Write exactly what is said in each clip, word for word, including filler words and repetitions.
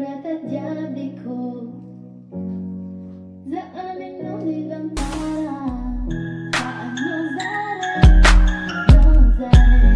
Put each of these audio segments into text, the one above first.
surata diabiko za amin no nilantara paano zare no zare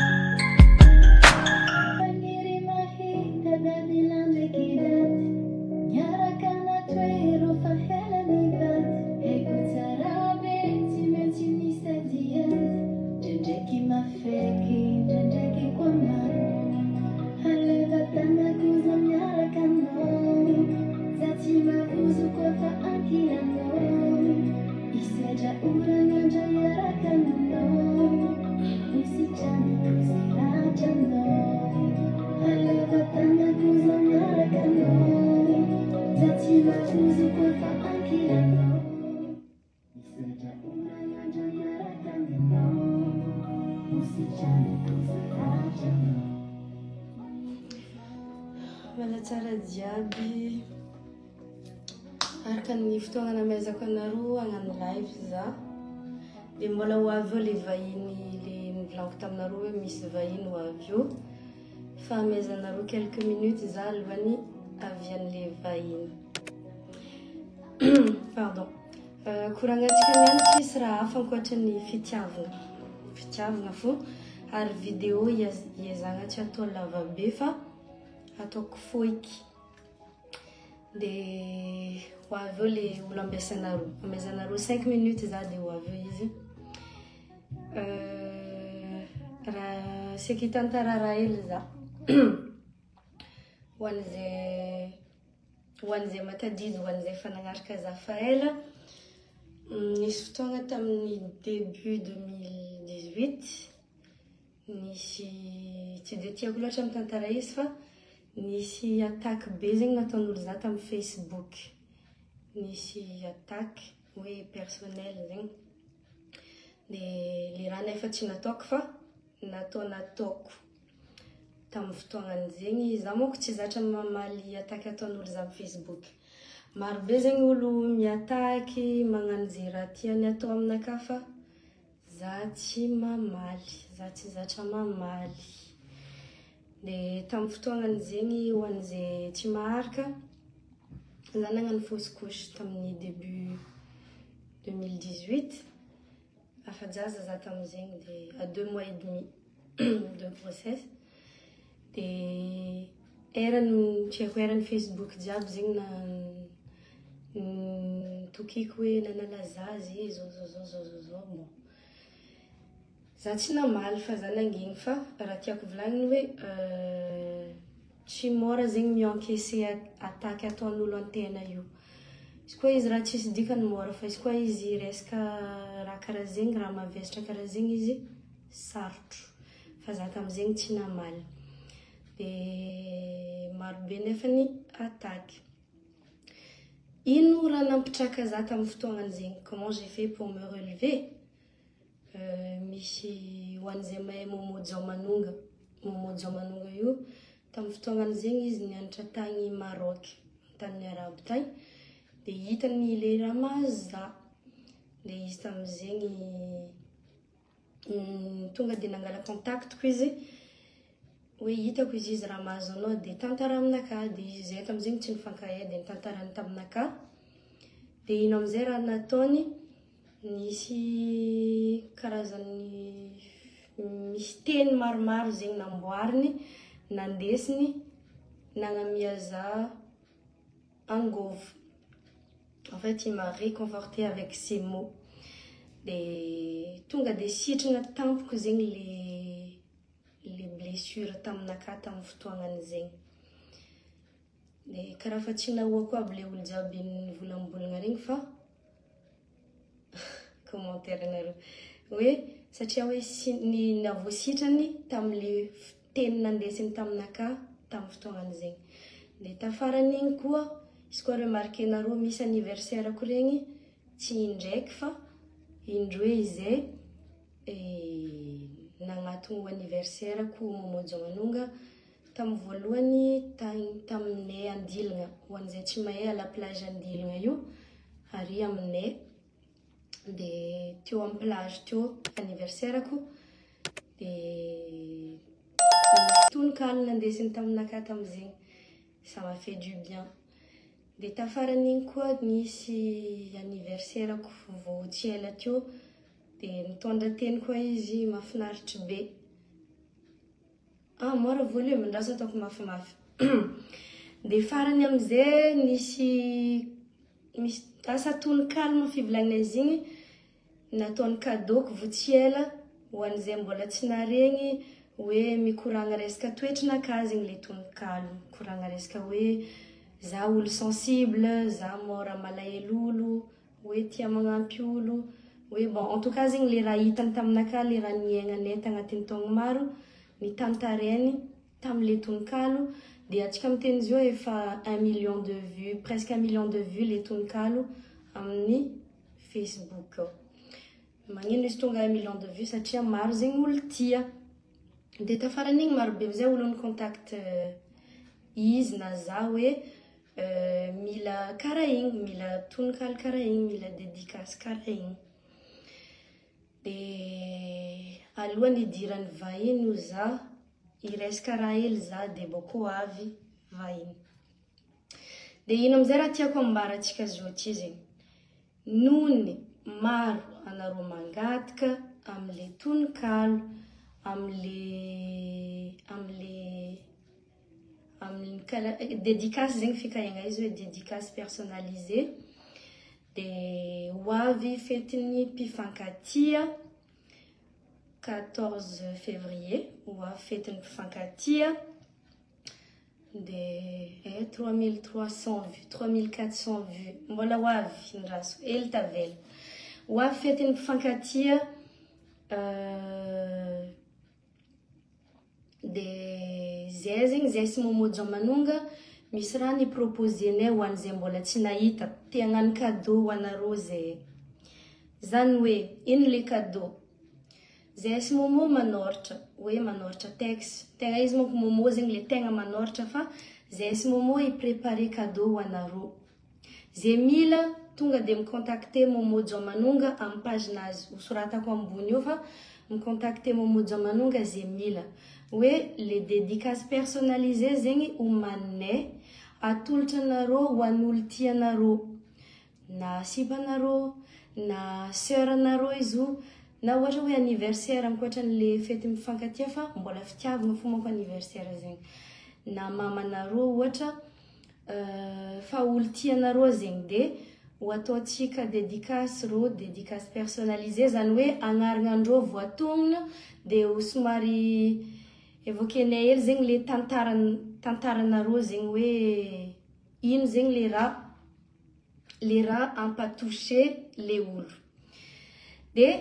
pangiri mahita dadilan lekidat nyara kana twero fahela nibat ego tarabe timechini sadiat jendeki mafeki jendeki kwaman haleva tanga kuza nyara kano zati mabuzu kwa fa akilano iseja uranga jayara kano usichani kuzirachano haleva tanga kuza nyara kano zati mabuzu kwa fa akilano iseja uranga jayara kano usichani kuzirachano. Wala tsara jiaby araka ny fotoagna namezako anareo hagnano live za dia mbola ho avy eo le vahiny le nivolaniko taminareo hoe misy vahiny ho avy eo fa amezanareo quelques minutes za alohany avian'le vahiny. Pardon. Korangatsika niany tsisy raha hafa ankoatran'ny fitiavana fitiavana fo ary vidéo iezagna tsy atao lava be fa ataoko foiky dia ho avy eo le olo ambesanareo amezanareo cinq minutes za dia ho avy eo izy. Raha seky hitantara raha hely za ho an'izay ho an'izay matadidy ho an'izay efa nagnaraka za fa ela nisy fotoagna tamin'ny début deux mille dix-huit nisy tsy dia tiako loatra mitantara izy fa nisy attaque be zegny nataon'olo za tamin'ny Facebook. Nisy attaque hoe personnel zegny dia le raha nefa tsy nataoko fa natao nataoko tamin'ny fotoagnan'izegny za monko tsy zatra mamaly attaque ataon'olo za amin'ny Facebook. Maro be zegny olo miataky magnano zay raha tiany atao aminakahy fa za tsy mamaly za tsy zatra mamaly. Dia tamin'ny fotoagnan'izegny ho an'izay tsy maharaka za nagnano fausse couche tamin'ny début deux mille dix-huit afa-jaza za tamin'izegny dia à deux mois et demi de grossesse dia erany tsy haiko erany Facebook jiaby zegny na tokiko hoe nanala zazy zao zao zao zao zao zao bon za tsy namaly fa za nanginy fa raha tiako volagniny hoe tsy mora zegny mi-encaisser attaque ataon'olo an-tena io. Izy koa izy raha tsisy dikany mora fa izy koa izy resaka raha karaha zegny raha mavesatra karaha zegny izy sarotro fa za tamin'izegny tsy namaly. Dia marobe nefany attaque. Ino raha nampitraka za tamin'ny fotoagnan'izegny? Comment j'ai fait pour me relever? Misy ho an'izay mahay Momo Diamanonga Momo Diamanonga io tamin'ny fotoagnan'izegny izy nianatra tagny Maroc tany Arabo tagny dia hitany le raha mahazo za dia izy tamin'izegny tonga dia nangala contactiko izy hoe hitako izy izy raha mahazo anao dia tantara aminakahy dia izy zay tamin'izegny tsy nifankahay dia nitantarany taminakahy dia ino amin'izay raha nataony nisy karazany misy teny maromaro zegny namboariny nandesiny nagnamia za angovo. En fait il m'a réconforté avec ces mots dia tonga dia sitrana tampoko zegny le le blessure taminakahy tamin'ny fotoagnan'izegny dia karaha fa tsy nahoako aby le olo jiaby nivolambolagna regny fa commentaire nareo hoe satria hoe ny navoasitrany tamin'le teny nandesiny taminakahy tamin'ny fotoagnan'izegny. Dia tafaran'igny koa izy koa remarqué nareo misy anniversaire ko regny tsy indraiky fa indroe izay nagnatogno anniversaire ko Momo Diamanonga tamin'ny voalohany taminay Andilagna ho an'izay tsy mahay à la plage Andilagna io ary aminay dia teo amin'ny plage teo anniversaire ko dia tononkalo nandesiny taminakahy tamin'izegny ça m'a fait du bien. De tafaran'igny koa nisy anniversaire-ko vao tsy ela teo dia nitondra teny koa izy mahafinaritra be. Ah, mora voalio mandraso ataoko mafimafy. Dia farany amin'izay nisy misy asa tononkalo fivolagnana izy igny nataony cadeau-ko vao tsy ela ho an'izay mbola tsy naregny hoe mikoragna resaka toetrinakazy igny le tononkalo, mikoragna resaka hoe za olo sensible, za mora malahelo olo, hoe tia magnampy olo, hoe bon en tout cas zegny le raha hitany taminaka, le raha niaignanay tagnatin'ny taogno maro ny tantarainy tam'le tononkalo. Dia atsika miteny izy io efa un million de vues, presque un million de vues le tononkalo amin'ny Facebook. Magnino izy tonga un million de vues satria maro zegny olo tia. Dia tafaran'igny maro be zay olo nicontact izy na za hoe uh, mila karaha igny, mila tononkalo karaha igny, mila dédicace karaha igny. Dia alohan'ny idiran'ny vahiny io za iresaka raha hely za dia bako avy vahiny. Dia ino amizay raha tiako ambaratsika zao ty zegny, nony maro anareo mangataka am'le tononkalo, am'le am'le am'le dédicace zegny fikahiagna izy hoe dédicace personnalisée. Dia ho avy fetin'ny mpifankatia quatorze février, ho avy fetin'ny mpifankatia dia trois mille trois cents vues, trois mille quatre cents vues, mbola ho avy ndraso hely tavela. Ho avy fetin'ny mpifankatia uh, dia zay zegny zay sy momojo manonga misy raha niproposenay ho an'izay mbola tsy nahita, te hagnano cadeau ho anareo zay. Zany hoe ino le cadeau? Zay sy momo manoratra, hoe manoratra texte. Tegna izy monko momo zegny le tegna manoratra fa zay sy momo i-préparer cadeau ho anareo. Zay mila tonga dia micontacter Momo Jomanonga amin'ny paginazy usoratako ambony eo fa micontacter Momo Jomanonga zay mila hoe les dédicaces personnalisées zegny omaninay atolotra anareo ho an'olo tianareo, na sibanareo na sœur anareo izy io, na ohatra hoe anniversaire ankoatran'le fety mifankatia fa mbola fitiavana fo manko anniversaire zegny, na mamanareo ohatra uh, fa olo tianareo zegny dia ho ataontsika dédicace ro dédicace personnalisée, zany hoe agnarinandreo voatonona dia ho somary évoquenay hely zegny le tantaran tantaranareo zegny hoe ino zegny le raha le raha ampatouché le olo. Dia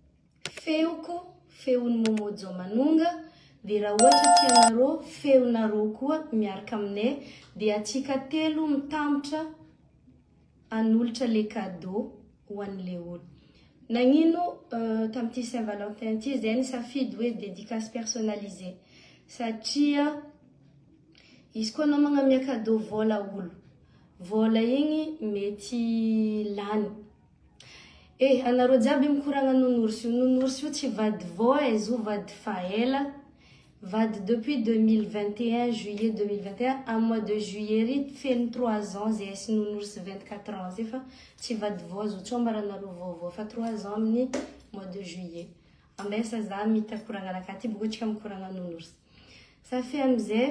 feoko feon'ny Momo Jomanonga, dia raha ohatra tianareo feonareo koa miaraka aminay dia atsika telo mitambotra anolotra le cadeau ho an'le olo. Nagnino uh, tamin'ity Saint-Valentin ty zay nisafidy hoe dédicace personnalisée satria izy koa anao magnamia cadeau vola olo, vola igny mety lany. Eh, anareo jiaby mikoragna nounours io, nounours io tsy vady voa izy io vady faela, vady depuis deux mille vingt et un, juillet deux mille vingt et un, à mois de juillet ry feno trois ans zay sy nounours vingt-quatre ans zay fa tsy vady voa zo tsy ambaranareo vaovao fa trois ans amin'ny mois de juillet. Ambesa za mitakoragna anakaty boko tsika mikoragna nounours. Ça fait amizay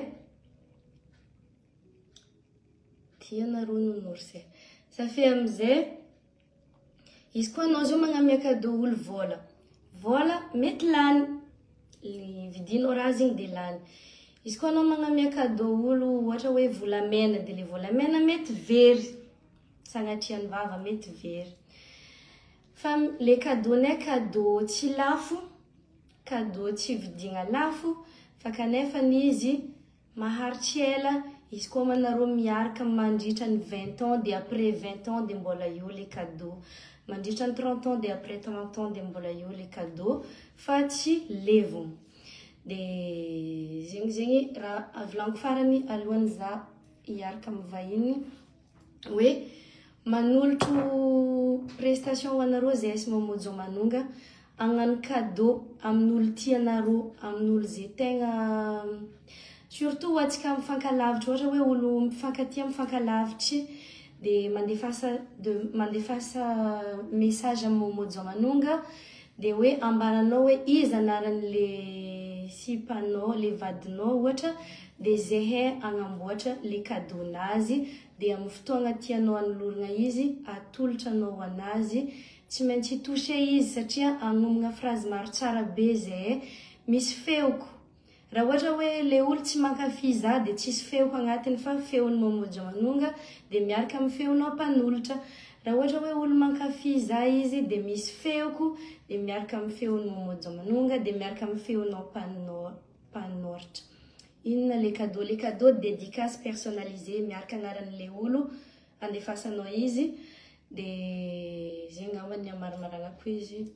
tianareo nounours e. Ça fait amizay izy koa anao zao magnamia cadeau olo vola, vola mety lany, vidinao raha zegny dia lany. Izy koa anao magnamia cadeau olo ohatra hoe volamena dia le volamena mety very, sagnatrian'ny vava mety very. Fa le cadeau-nay cadeau tsy lafo, cadeau tsy vidigna lafo, fa kanefa izy maharitsy ela. Izy koa manareo miaraka mandritra ny vingt ans dia après vingt ans dia mbola eo le cadeau, mandritra ny trente ans dia après trente ans dia mbola eo le cadeau fa tsy levogno. Dia zegny zegny raha avlaniko farany alohan'ny za hiaraka amin'ny vahiny hoe manolotro prestation ho anareo zay sy Momo Jomanonga hagnano cadeau amin'olo tianareo, amin'olo zay tegna surtout atsika mifankalavitra ohatra hoe olo mifankatia mifankalavitry de mandefasa de mandefasa message amin'ny Momojo Manonga de hoe ambaranao hoe iza anaran'le sipanao le vadinao ohatra de zehe agnamboatra le cadeau-nazy de amin'ny fotoagna tianao anolorana izy atolotra anao anazy tsy maintsy toucher izy satria agnomagna phrase maro tsara be zay misy feoko raha ohatra hoe le olo tsy mankafy za de tsisy feoko agnatiny fa feon'ny Momojo Manonga de miaraka amin'ny feonao mpanolotra raha ohatra hoe olo mankafy za izy de misy feoko de miaraka amin'ny feon'ny Momojo Manonga de miaraka amin'ny feonao mpanoratra inona le cadeau le cadeau dédicace personnalisé miaraka anaran'le olo andefasanao izy de zegny ngambany amarimaragna izy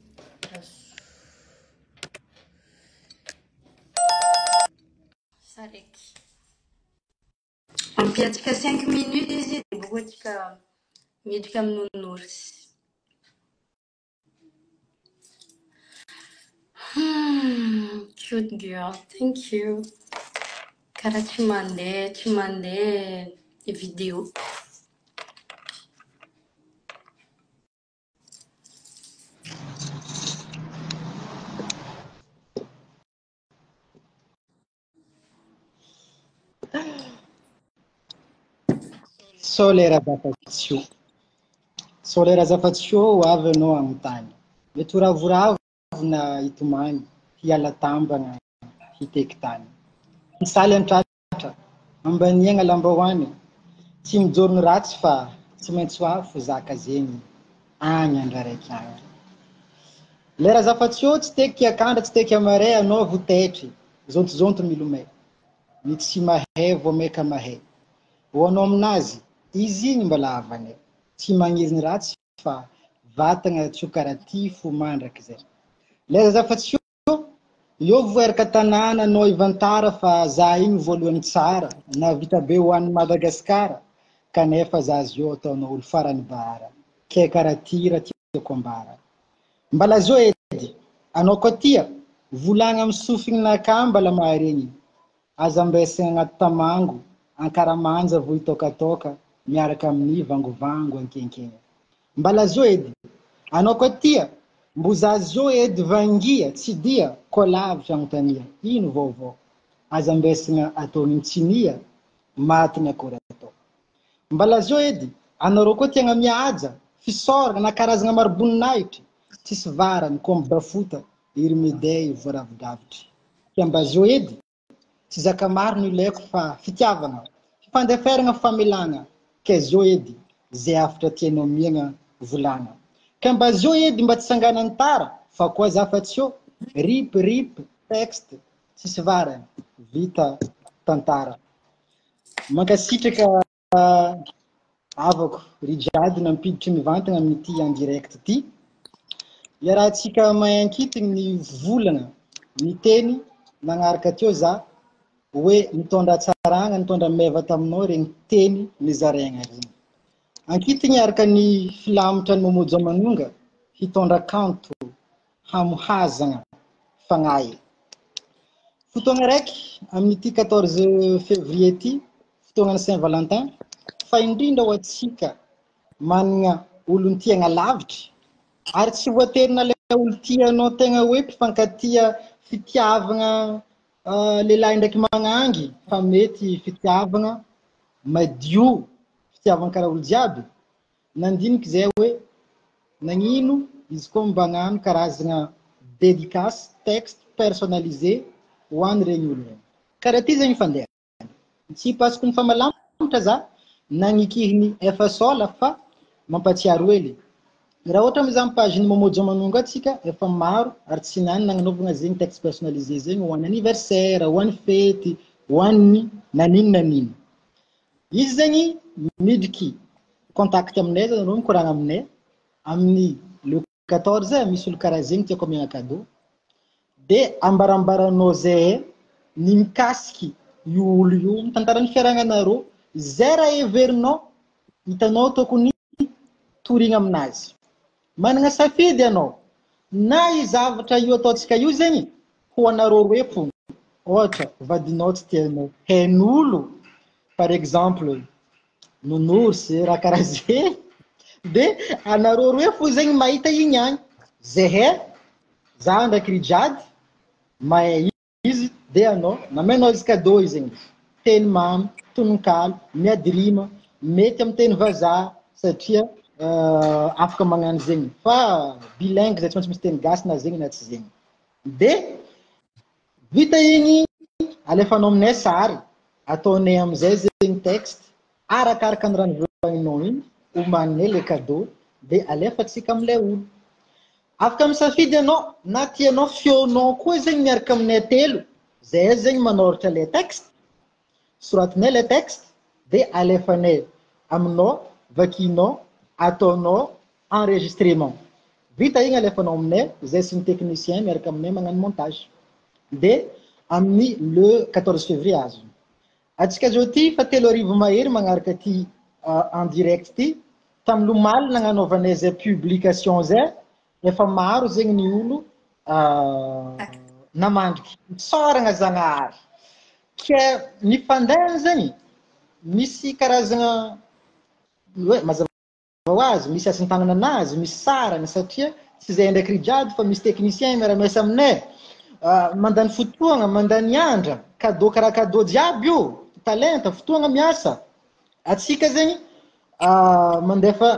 saraiky ampiatsika cinq minutes izy de bokotsika miditra amin'ny nonorsy hmm, cute girl, thank you karaha tsy mandeha tsy mandeha vidéo Solera zafatsio. Solera zafatsio avy anao agnontany. Mety ravoravo na hitomany, hiala tambagna, hiteky tany. Misaly antratra, ambaniagna lambahoany, tsy mijorony ratsy fa tsy maintsy hoafo zaka zegny, agny andra raiky agny. Lera zafatsio tsy teky akandra, tsy teky amare, anao votetry, zontozonto milomay. Mety tsy mahay vao meka mahay. Ho anao aminazy, izy igny mbala avane. Tsy magniziny ratsy fa vatagna tsio karaha ty fo mandraky zay. Lera zafatsio, io voeraka tanàna anao ivantara fa za igny voalohany tsara, navita be ho an'i Madagasikara, kanefa za zio ataonao olo farany bara. Ke karaha ty raha tiako ambara. Mbala zio edy, anao koa tia, volagna amin'ny sofinanakà mbala maharegny. Aza ambesagna agnaty tamango, ankaramanja vo hitokatoka, miaraka amin'ny vangovango ankenkeny. Mbala zio edy, anao koa tia, mboza zio edy vangia, tsy dia, koa lavitra agnontania, ino vaovao. Aza ambesagna atao tsinia, matiny akory atao. Mbala zio edy, anareo koa tiagna mihaja, fisoragna na karazagna maro-boninahitry, tsisy varany, komby bafota, iry midey voaravodavitry. Ka mba zio edy, tsy zaka maro no ilaiko fa fitiavagna, fandeferagna famelagna, ke zio edy, zay afatra tianao miagna volagna. Ka mba zio edy mba tsy sanganany tara, fa koa zafatsio, rip, rip, texte, tsisy varany, vita tantara. Mankasitraka uh, avako, rijady nampiditry mivantagna amin'ity en direct ty. Iarahantsika mahay ankitiny ny volagna, ny teny, nagnaraka teo za, hoe mitondra tsaragna, mitondra mevata aminao regny teny nizaraigna regny. Ankitiny araka ny filamitra ny Momojo Manonga, hitondra kanto, hamohazagna, fagnahy. Fotoagna raiky, amin'ity quatorze février ty, fotoagna Saint-Valentin, fa indrindra ho atsika managna olon tiagna lavitry, ary tsy voaterina le olo tianao tegna hoe mpifankatia fitiavagna uh, lehilahy ndraiky magnangy, fa mety fitiavagna madio, fitiavagna karaha olo jiaby. Nandiniky zay hoe nagnino izy koa mba agnano karazagna dédicace, texte personnalisé ho an'ny regny olo regny. Karaha ty zegny fandeha. Tsy pasiko ny famalamatra za, nagnikihiny efa sola fa mampatsiaro hely. Raha ohatra mizaha page-ny Momojo Manonga atsika, efa maro, ary tsy nany nagnanovagna zegny texte personnalisé zegny ho an'ny anniversaire, ho an'ny fety, ho an'ny nanino nanino. Izy zegny midriky contact aminay, zany mikoragna aminay, amin'ny le quatorze misy olo karaha zegny tiako amiagna cadeau. De ambarambaranao zay ny mikasiky io olo io, mitantarany fiaragnanareo, zay raha heverinao, hitanao tokony torigna aminazy. Managna safidy anao, na i zavatra io ataontsika io zegny, ho anareo roe fo, ohatra vadinao tsy tianao hain'olo par exemple nounours raha karaha zay dia anareo roe fo zegny mahita igny agny zahay za ndraiky Rijady mahay izy dia anao namenao izy cadeau izy zegny teny mamy tononkalo miady rima mety amin'ny teny vazaha satria uh, afaka magnano zegny fa bilingue zay tsy maintsy misy teny gasy na zegny na tsy zegny dia vita igny alefanao aminay sary ataonay amizay zegny texte arakaraka ny raha nivolagninao igny omaninay le cadeau dia alefatsika amilay olo afaka misafidy anao na tianao feonao koa zegny miaraka aminay telo zay zegny manoratra le texte soratinay le texte dia alefanay aminao vakinao ataonao enregistrement vita igny alefanao aminay zay sy ny technicien miaraka aminay magnano montage dia amin'ny le quatorze février azo atsika zao ty fa telo arivo mahery magnaraka ty uh, en direct ty tamin'ny lomaly nagnanaovanay zay publication zay efa maro zegny ny olo uh, namandriky mitsoragna zagnahary ke ny fandehany zegny misy karazagna hoe mazava ho azy misy asin-tagnana anazy misy sarany satria tsy zay ndraiky Rijady fa misy technicien miara-miasa aminay uh, mandany fotoagna mandany andra cadeau karaha cadeau jiaby io talenta fotoagna miasa atsika zegny uh, mandefa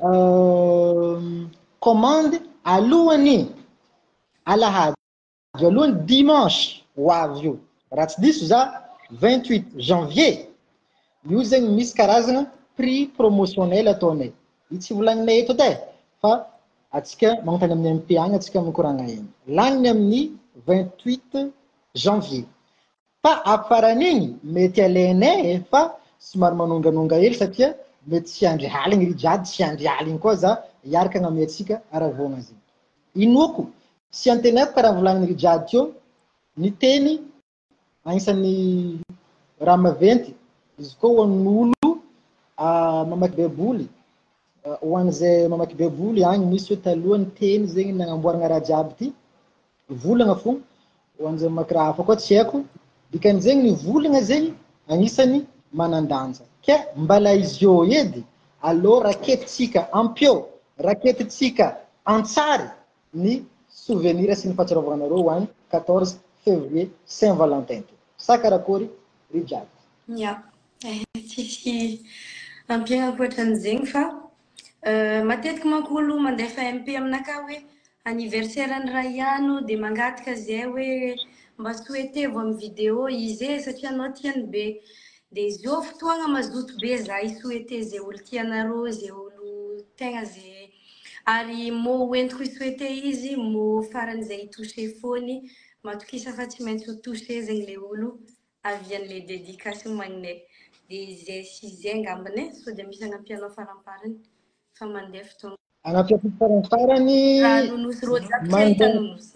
uh, commande alohany alahady alohany dimanche ho avy io raha tsy diso za vingt-huit janvier io zegny misy karazagna prix promotionnel ataonay io tsy volagninay eto edy fa atsika magnotany amin'ny M P agny atsika mikoragna egny lagniny amin'ny vingt-huit janvier fa afaran'igny mety alainay fa somary manonganonga hely satria mety tsy andry aligny Rijady tsy andry aligny koa za iaraka agname atsika aravogna zegny inoko sy antenako karaha volagnin'ny Rijady teo ny teny agnisan'ny raha maventy izy koa ho an'olo uh, mamaky baiboly uh, ho an'izay mamaky baiboly agny misy hoe talohan'ny teny zegny nagnamboaragna raha jiaby ty volagna fo ho an'izay mamaky raha hafa koa tsy haiko dikan'izegny ny volagna zegny agnisan'ny manan-danja ke mbala izy eo edy allo raketitsika ampio raketitsika antsary ny souvenir sy ny fahatsiarovagna nareo ho an'ny quatorze février Saint Valentin sa karakory Rijady ya tsisy ampiagna ankoatran'izegny fa uh, matetiky manko olo mandefa M P aminaka hoe anniversaire any raha ihano dia mangataka zay hoe mba souhaité vo amin'ny vidéo izy e satria anao tiany be dia izy io fotoagna mazoto be za isouhaité zay olo tianareo zay olo tegna zay ary mo hoentiko isouhaité izy mo faran'izay hitouché foany matokisa fa tsy maintsy ho touché zegny le olo avian'le dédication magnay dia zay sy zay angambany sao dia misy anampianao faramparany fa mandeha fotoagna agnapiako faramparany raha nonosy ro jiaby tsy ahita nonosy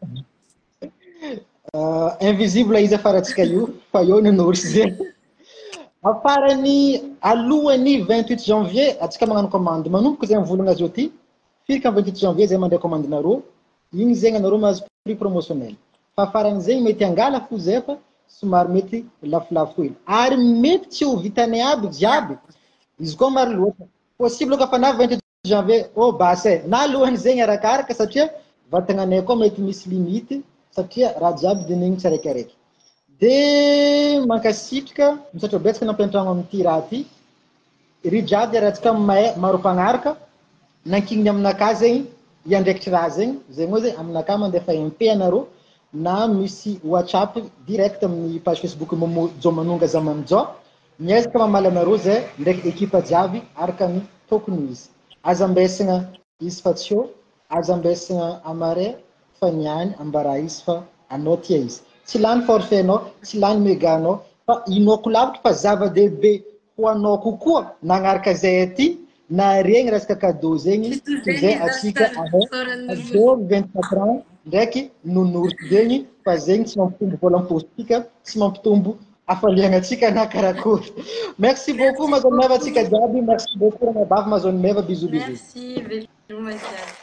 uh, invisible izy afaratsika io fa eo nonosy zegny afarany alohany vingt-huit janvier atsika magnano commande manomboka zay mivolagna azy eo ty firika vingt-huit janvier zay mandeha commande nareo igny zegny anareo mahazo prix promotionnel fa afarany zegny mety angala fo zay fa somary mety lafolafo hely ary mety tsy ho vitanay aby jiaby izy koa maro loatra possible ka fa na vingt-huit janvier oh basy na alohany zegny arakaraka satria vatagnanay koa mety misy limite satria raha jiaby dinigny tsaraikiraiky dia mankasitrika misaotra betsaka nampiantragno amin'ity raha ty Rijady aratsika mahay maro mpagnaraka nankininy aminaka zegny iandraikitry raha zegny zegny moa zegny aminaka mandefa M P anareo na misy WhatsApp direct amin'ny page Facebook Momo Jomanonga Zamanjo miezaka mamaly anareo zay ndraiky ekipa jiaby araka ny tokony izy aza ambesagna izy fa tsy eo aza ambesagna amare fa niany ambara izy fa anao tia izy tsy lany forfait anao tsy lany méga anao fa inoko lavitra fa zava-dehibe ho anao kokoa nagnaraka zay aty na regny resaka cadeau zegny zay atsika ahay cadeau vingt-quatre ans ndraiky nonorsy zegny fa zegny tsy mampitombo volam-postika tsy mampitombo afaliagna atsika na karakory merci beaucoup mazony meva atsika jiaby merci beaucoup ranabavy mazony meva bisous bisous merci veloma jiaby